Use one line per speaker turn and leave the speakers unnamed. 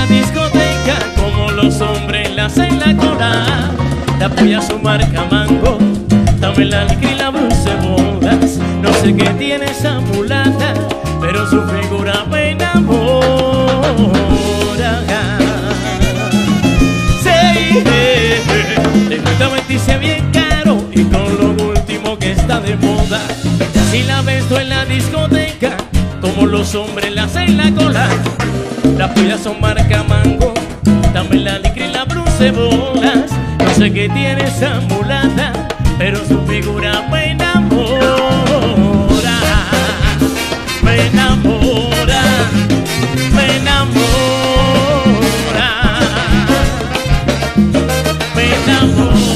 la discoteca como los hombres la hacen la cola. La polla su marca Mango, dame la licra y la brucebolas. No sé qué tiene esa mulata, pero su figura me enamora. Sí, le gusta vestirse bien caro y con lo último que está de moda. Si la ves tú en la discoteca como los hombres la hacen la cola. Las pollas son marca Mango, dame la licra y la brucebolas. No sé qué tiene esa mulata, pero su figura me enamora. Me enamora, me enamora, me enamora.